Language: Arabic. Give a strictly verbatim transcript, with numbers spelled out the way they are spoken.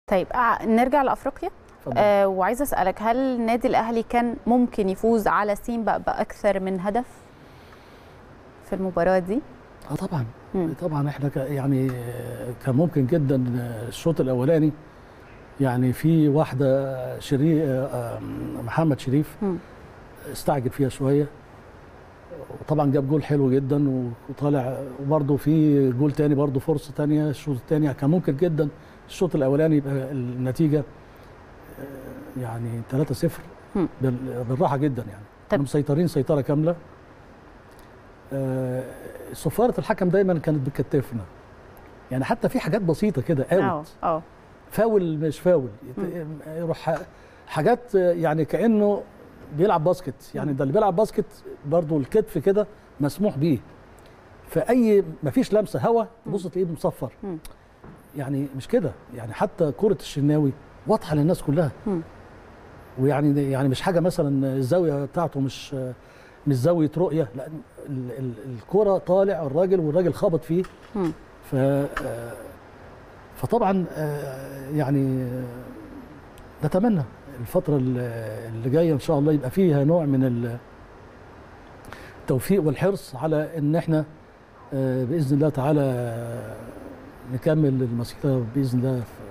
طيب نرجع لافريقيا. آه وعايزه اسالك، هل النادي الاهلي كان ممكن يفوز على سيمبا باكثر من هدف في المباراه دي؟ اه طبعا. مم. طبعا احنا يعني كان ممكن جدا الشوط الاولاني، يعني في واحده شريف محمد شريف مم. استعجل فيها شويه، وطبعا جاب جول حلو جدا وطالع، وبرده في جول تاني برده فرصه تانيه الشوط الثاني. كان ممكن جدا الشوط الاولاني يبقى النتيجه يعني ثلاثة صفر بالراحه جدا، يعني كانوا مسيطرين سيطره كامله. صفاره الحكم دايما كانت بتكتفنا، يعني حتى في حاجات بسيطه كده اوت اه فاول مش فاول، يروح حاجات يعني كانه بيلعب باسكت، يعني ده اللي بيلعب باسكت برضه الكتف كده مسموح بيه، فاي ما فيش لمسه هوا تبص تلاقيه مصفر، يعني مش كده. يعني حتى كره الشناوي واضحه للناس كلها، ويعني يعني مش حاجه مثلا الزاويه بتاعته مش مش زاويه رؤيه، لا الكره طالع الراجل والراجل خبط فيه. ف فطبعا يعني نتمنى الفتره اللي جايه ان شاء الله يبقى فيها نوع من التوفيق والحرص على ان احنا باذن الله تعالى نكمل المسيره باذن الله